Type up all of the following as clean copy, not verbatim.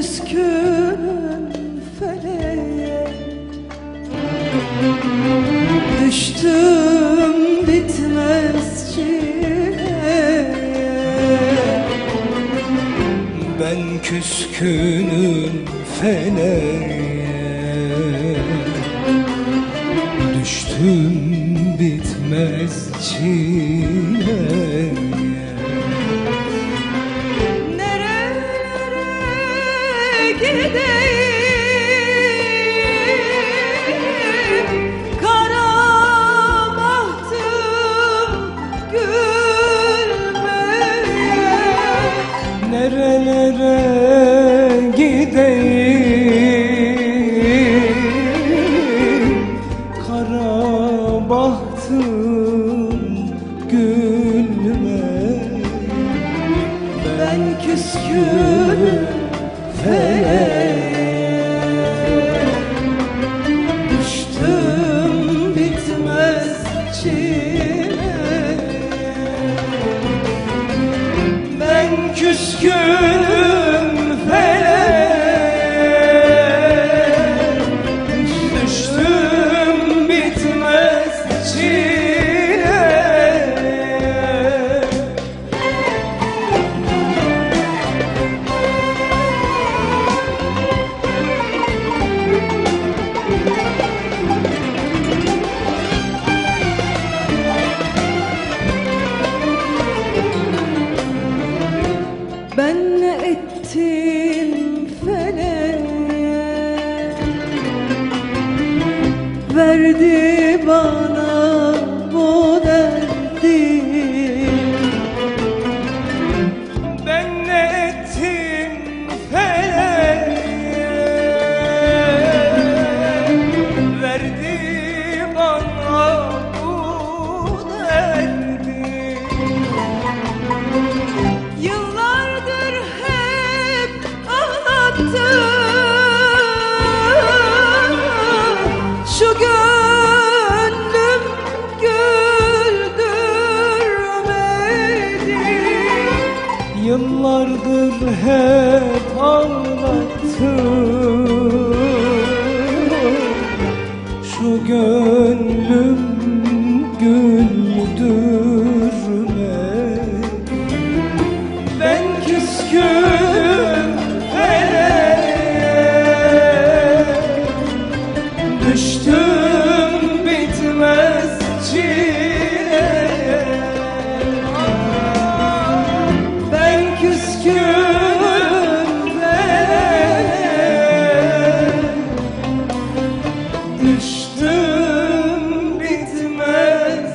küskün feleğe düştüm bitmez çileye. Ben küskünüm feleğe düştüm bitmez çileye. Nerelere gideyim, kara bahtım gülmeye. Nerelere gideyim, kara bahtım gülme. Ben küskün feleğe düştüm bitmez çileye. Ben küskünüm feleğe düştüm bitmez çileye. Ben ne ettim feleğe, verdi bana bu derdi. Ben ne ettim feleğe, verdi bana bu derdi. Yıllardır hep ağlattım şu gönlüm güldürmedi. Yıllardır hep ağlattım şu gönlüm güldürmedi. Ben küskün feleğe düştüm bitmez çileye. Ben küskün feleğe Düştüm bitmez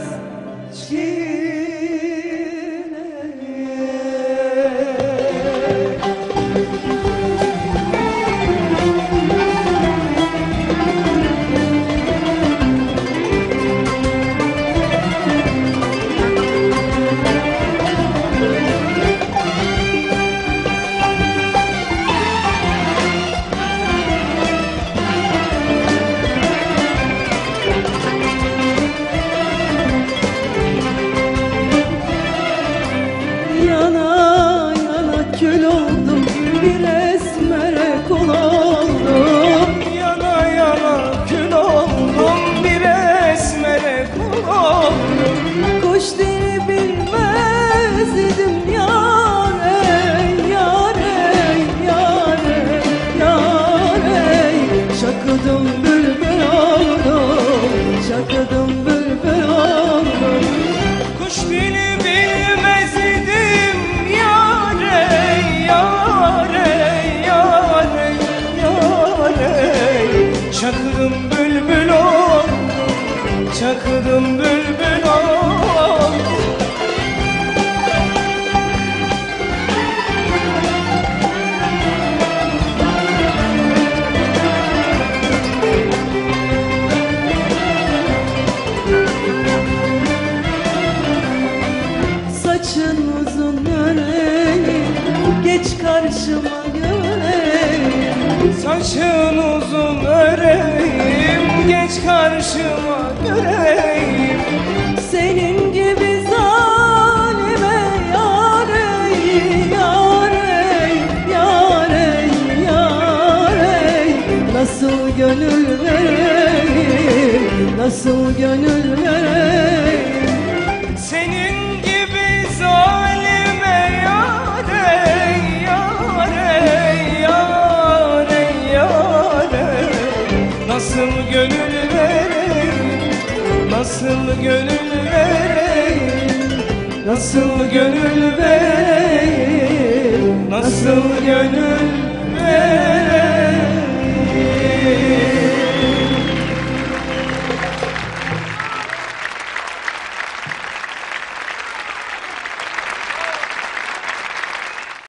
yana yana kül oldum, bir esmere kul oldum. Yana yana kül oldum, bir esmere kul oldum. Kuş dili bilmez idim yâre, yâre, yâre, yâre. Şakıdım bülbül oldum, şakıdım bülbül oldum. Kuş dili bilmez idim yâre, yâre, yâre, yâre. Çakırım bülbül oldum, çakırım bülbül oldum. Saçın uzun öreyim, geç karşıma göreyim. Saçın uzun öreyim, geç karşıma göreyim. Senin gibi zalime yâre, yâre, yâre, yâre. gönül vereyim? Senin gibi zalime yâre, yâre, yâre, yâre. Nasıl gönül vereyim, nasıl gönül vereyim, nasıl gönül vereyim, nasıl gönül vereyim.